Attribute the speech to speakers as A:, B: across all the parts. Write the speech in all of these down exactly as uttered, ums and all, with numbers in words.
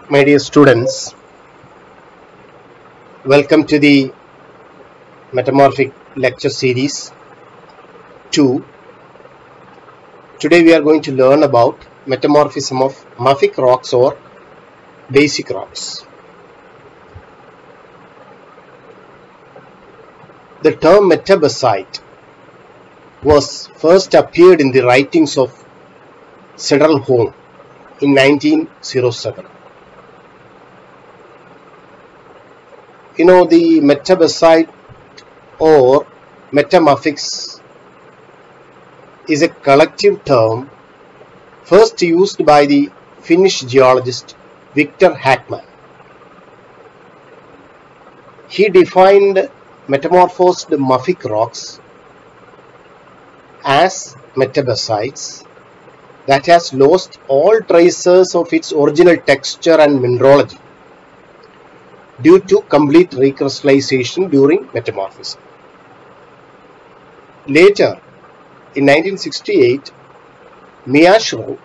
A: My dear students, welcome to the Metamorphic Lecture Series two. Today we are going to learn about metamorphism of mafic rocks or basic rocks. The term metabasite was first appeared in the writings of Cedral Home in nineteen oh seven. You know, the metabasite or metamorphics is a collective term first used by the Finnish geologist Victor Hackman. He defined metamorphosed mafic rocks as metabasites that has lost all traces of its original texture and mineralogy due to complete recrystallization during metamorphism. Later, in nineteen sixty-eight, Miyashiro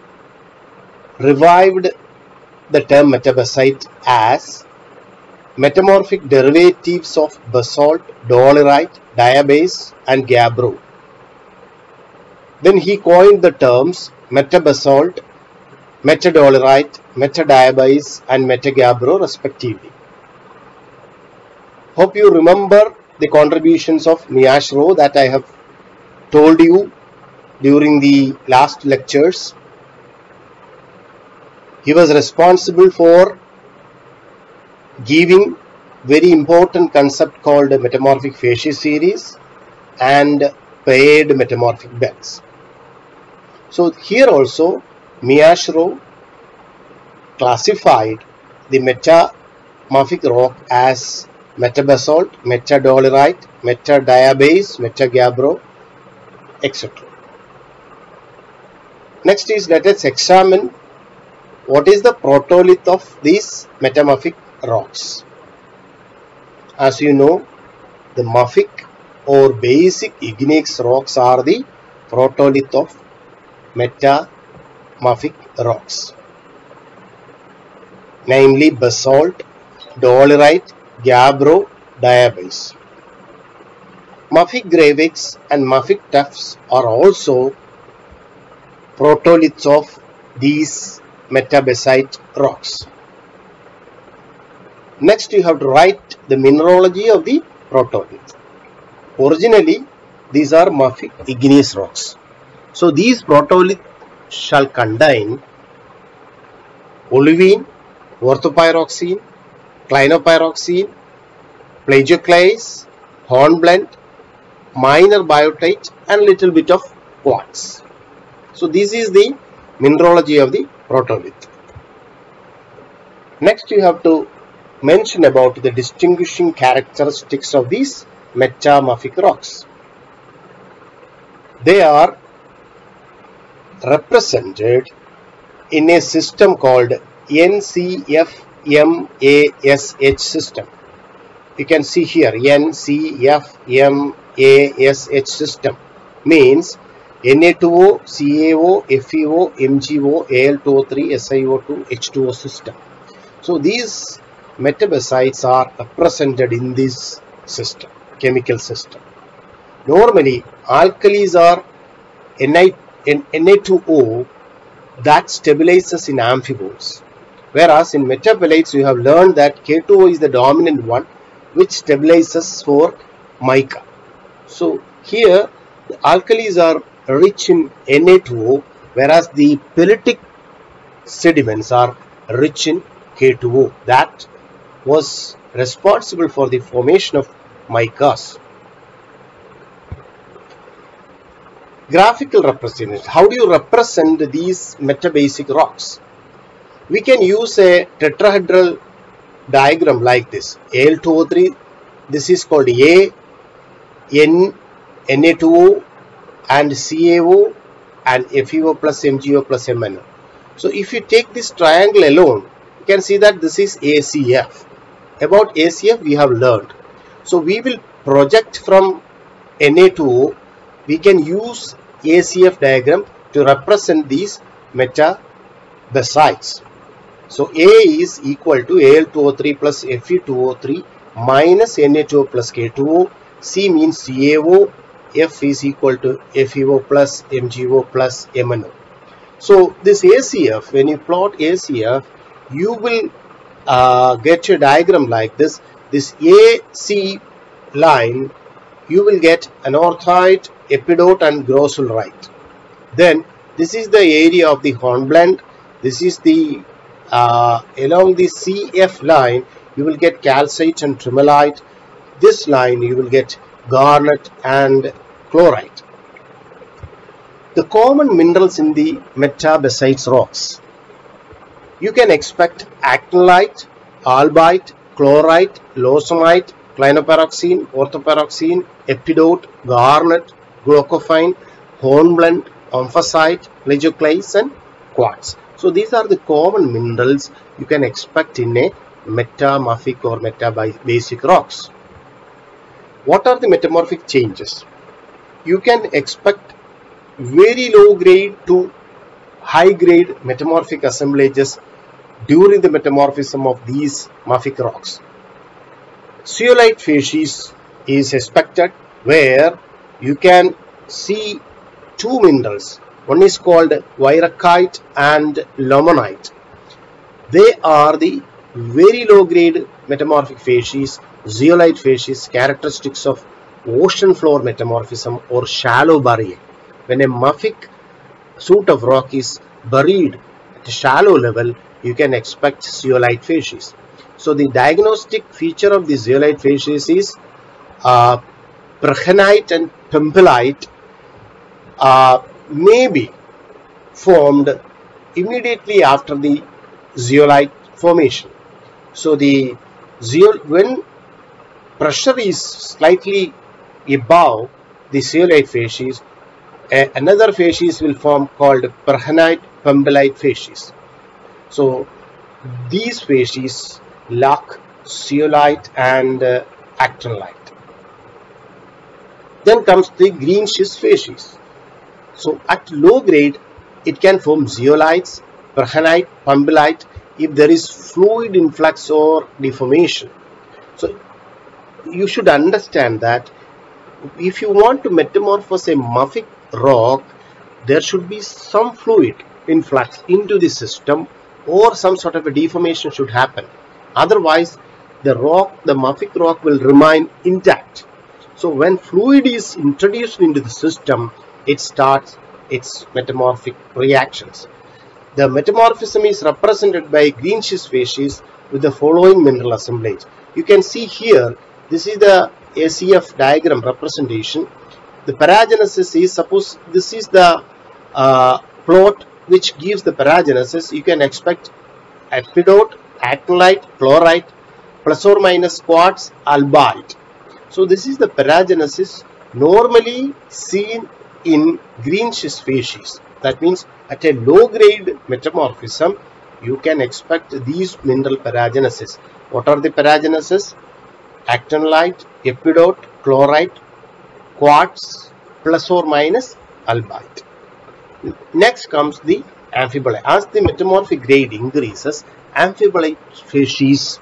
A: revived the term metabasite as metamorphic derivatives of basalt, dolerite, diabase and gabbro. Then he coined the terms metabasalt, metadolerite, metadiabase and metagabbro respectively. Hope you remember the contributions of Miyashiro that I have told you during the last lectures. He was responsible for giving very important concept called metamorphic facies series and paired metamorphic beds. So here also Miyashiro classified the metamorphic rock as metabasalt, metadolerite, metadiabase, metagabbro, et cetera. Next is, let us examine what is the protolith of these metamorphic rocks. As you know, the mafic or basic igneous rocks are the protolith of metamorphic rocks, namely basalt, dolerite, gabbro, diabase. Mafic gravix and mafic tuffs are also protoliths of these metabasite rocks. Next, you have to write the mineralogy of the protolith. Originally, these are mafic igneous rocks. So, these protoliths shall contain olivine, orthopyroxene, clinopyroxene, plagioclase, hornblende, minor biotite and little bit of quartz. So this is the mineralogy of the protolith. Next you have to mention about the distinguishing characteristics of these metamorphic rocks. They are represented in a system called N C F M A S H system. You can see here N C F M A S H system means N A two O, C A O, F E O, M G O, A L two O three, S i O two, H two O system. So these metabasites are represented in this system, chemical system. Normally alkalis are N A two O that stabilizes in amphiboles. Whereas in metabolites you have learned that K two O is the dominant one which stabilizes for mica. So here the alkalis are rich in N A two O whereas the pyritic sediments are rich in K two O. That was responsible for the formation of micas. Graphical representation. How do you represent these metabasic rocks? We can use a tetrahedral diagram like this. A L two O three, this is called A, N, N A two O and C A O and F E O plus M G O plus M N O. So if you take this triangle alone, you can see that this is A C F. About A C F we have learned. So we will project from N A two O, we can use A C F diagram to represent these metabasites. So A is equal to A L two O three plus F e two O three minus N A two O plus K two O. C means C A O. F is equal to F e O plus M G O plus M N O. So this A C F, when you plot A C F, you will uh, get a diagram like this. This A C line, you will get anorthite, epidote and grossulrite. Then this is the area of the hornblende. This is the uh, along the C F line, you will get calcite and tremolite. This line you will get garnet and chlorite. The common minerals in the metabasites rocks. You can expect actinolite, albite, chlorite, lawsonite, clinopyroxene, orthopyroxene, epidote, garnet, glaucophine, hornblende, omphacite, plagioclase and quartz. So these are the common minerals you can expect in a metamorphic or metabasic rocks. What are the metamorphic changes? You can expect very low grade to high grade metamorphic assemblages during the metamorphism of these mafic rocks. Zeolite facies is expected, where you can see two minerals. One is called wyrachite and lomonite. They are the very low grade metamorphic facies, zeolite facies, characteristics of ocean floor metamorphism or shallow burial. When a mafic suit of rock is buried at a shallow level, you can expect zeolite facies. So the diagnostic feature of the zeolite facies is uh, prehnite and pimpelite uh, may be formed immediately after the zeolite formation. So the zeol when pressure is slightly above the zeolite facies, uh, another facies will form called prehnite pimpelite facies. So these facies lack zeolite and uh, actinolite. Then comes the green schist facies. So at low grade, it can form zeolites, prehnite, pimpelite if there is fluid influx or deformation. So you should understand that if you want to metamorphose a mafic rock, there should be some fluid influx into the system, or some sort of a deformation should happen. Otherwise, the rock, the mafic rock will remain intact. So when fluid is introduced into the system, it starts its metamorphic reactions. The metamorphism is represented by green schist facies with the following mineral assemblage. You can see here, this is the A C F diagram representation. The paragenesis is, suppose this is the uh, plot which gives the paragenesis. You can expect epidote, actinolite, chlorite, plus or minus quartz, albite. So this is the paragenesis normally seen in green schist facies. That means at a low grade metamorphism, you can expect these mineral paragenesis. What are the paragenesis? Actinolite, epidote, chlorite, quartz, plus or minus albite. Next comes the amphibolite. As the metamorphic grade increases, amphibolite facies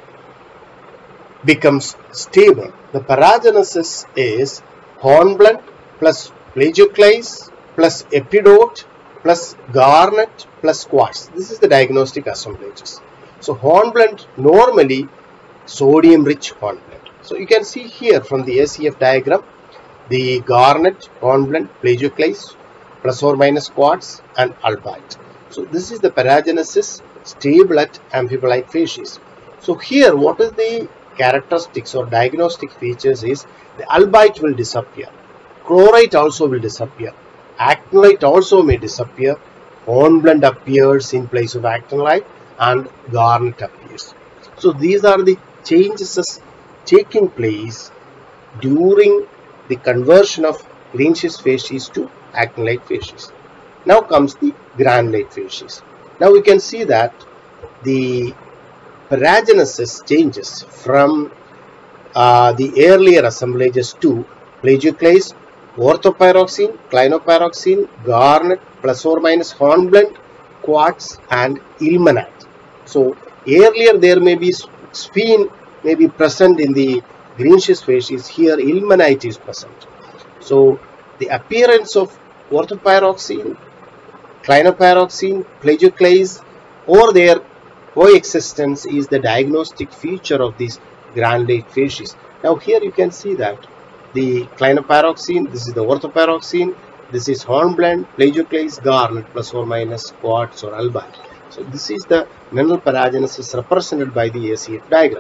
A: becomes stable. The paragenesis is hornblende plus plagioclase plus epidote plus garnet plus quartz. This is the diagnostic assemblages. So hornblende normally sodium rich hornblende. So you can see here from the A C F diagram the garnet, hornblende, plagioclase, plus or minus quartz and albite. So this is the paragenesis stable at amphibolite facies. So here what is the characteristics or diagnostic features is the albite will disappear, chlorite also will disappear, actinolite also may disappear, hornblende appears in place of actinolite and garnet appears. So these are the changes taking place during the conversion of green schist facies to actinolite facies. Now comes the granulate facies. Now we can see that the paragenesis changes from uh, the earlier assemblages to plagioclase, orthopyroxene, clinopyroxene, garnet, plus or minus hornblende, quartz and ilmenite. So earlier there may be sphen may be present in the greenish facies. Here ilmenite is present. So the appearance of orthopyroxene, clinopyroxene, plagioclase, or their coexistence is the diagnostic feature of these granulate facies. Now here you can see that the clinopyroxene, this is the orthopyroxene, this is hornblende, plagioclase, garnet, plus or minus quartz or albite. So this is the mineral paragenesis represented by the A C F diagram.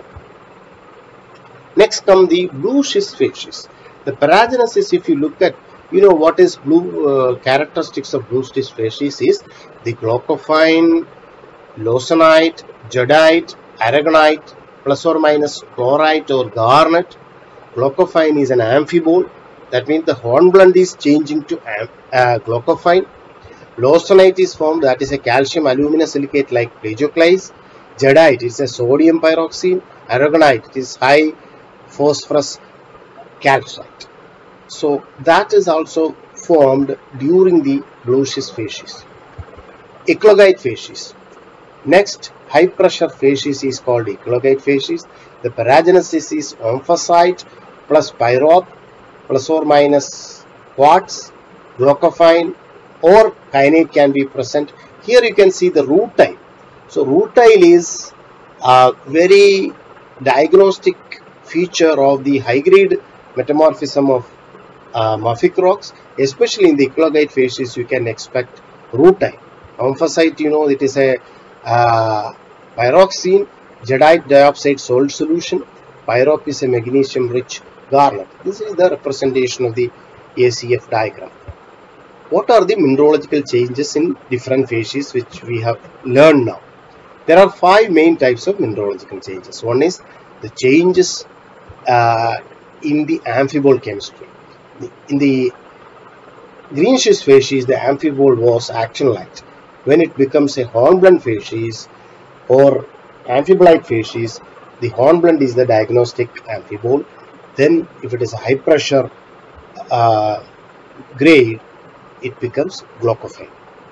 A: Next come the blue schist facies. The paragenesis, if you look at, you know what is blue uh, characteristics of blue schist facies is the glaucophine, lawsonite, jadeite, aragonite, plus or minus chlorite or garnet. Glaucophine is an amphibole. That means the hornblende is changing to uh, glaucophine. Lawsonite is formed, that is a calcium alumina silicate like plagioclase. Jadeite is a sodium pyroxene. Aragonite, it is high phosphorus calcite. So that is also formed during the blue schist facies. Eclogite facies. Next, high pressure facies is called eclogite facies. The paragenesis is omphacite plus pyrope plus or minus quartz, glaucophine, or kyanite can be present. Here you can see the rutile. So rutile is a very diagnostic feature of the high grade metamorphism of uh, mafic rocks. Especially in the eclogite facies you can expect rutile. Omphacite, you know, it is a uh, pyroxene, jadeite diopside salt solution. Pyrope is a magnesium rich garnet. This is the representation of the A C F diagram. What are the mineralogical changes in different facies which we have learned now? There are five main types of mineralogical changes. One is the changes uh, in the amphibole chemistry. In the green schist facies, the amphibole was actinolite. When it becomes a hornblende facies or amphibolite facies, the hornblende is the diagnostic amphibole. Then if it is a high pressure uh, grade, it becomes glaucophine.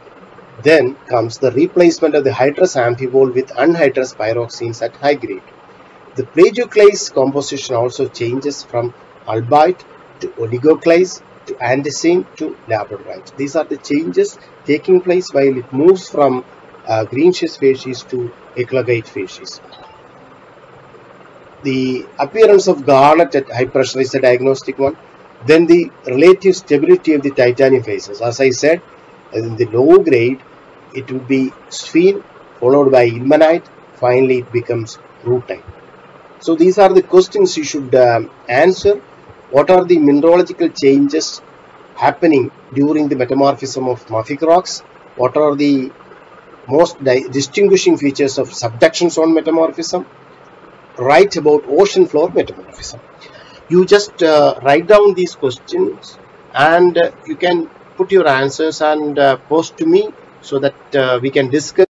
A: Then comes the replacement of the hydrous amphibole with anhydrous pyroxenes at high grade. The plagioclase composition also changes from albite to oligoclase to andesite to labradorite. These are the changes taking place while it moves from uh, green schist facies to eclogite facies. The appearance of garnet at high pressure is a diagnostic one. Then the relative stability of the titanium facies. As I said, in the low grade, it will be sphene followed by ilmenite. Finally, it becomes rutile. So these are the questions you should um, answer. What are the mineralogical changes happening during the metamorphism of mafic rocks? What are the most distinguishing features of subduction zone metamorphism? Write about ocean floor metamorphism. You just uh, write down these questions and uh, you can put your answers and uh, post to me so that uh, we can discuss.